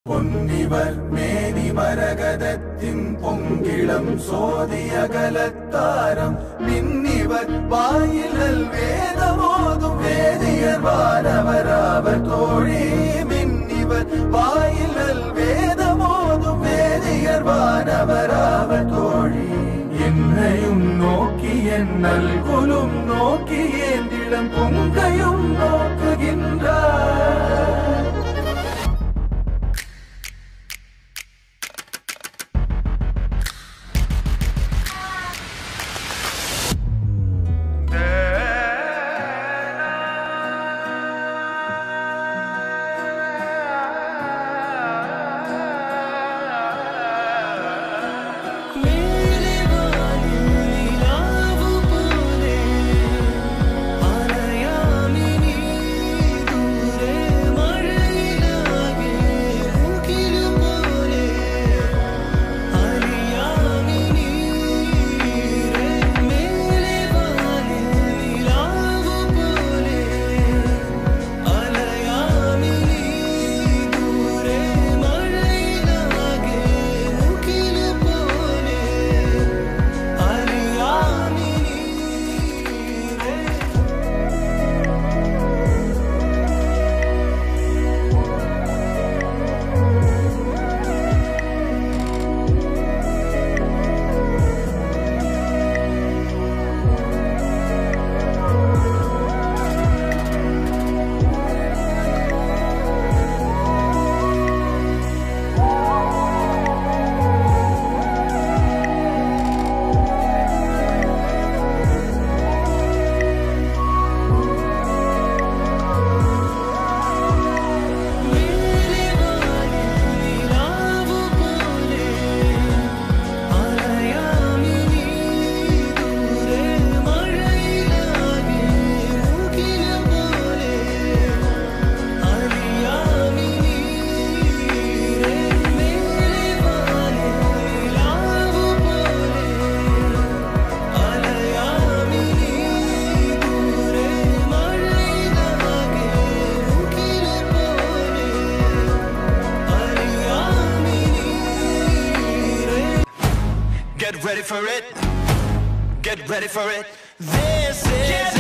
പൊന്നിവർ മേനി മരകതത്തിൻ പൊങ്കിളം സോദിയകലത്താരം മിന്നിവർ വായിലൽ വേദമോതും വേദിയർ വാനവരാവർ തോഴി മിന്നിവർ വായിലൽ വേദമോതും വേദിയർ വാനവരാവർ തോഴി എന്നെയും നോക്കി എന്നൽകുലും നോക്കി ഏന്തിടം പൊങ്കയും നോക്കുകിன்றார் Get ready for it. Get ready for it. This is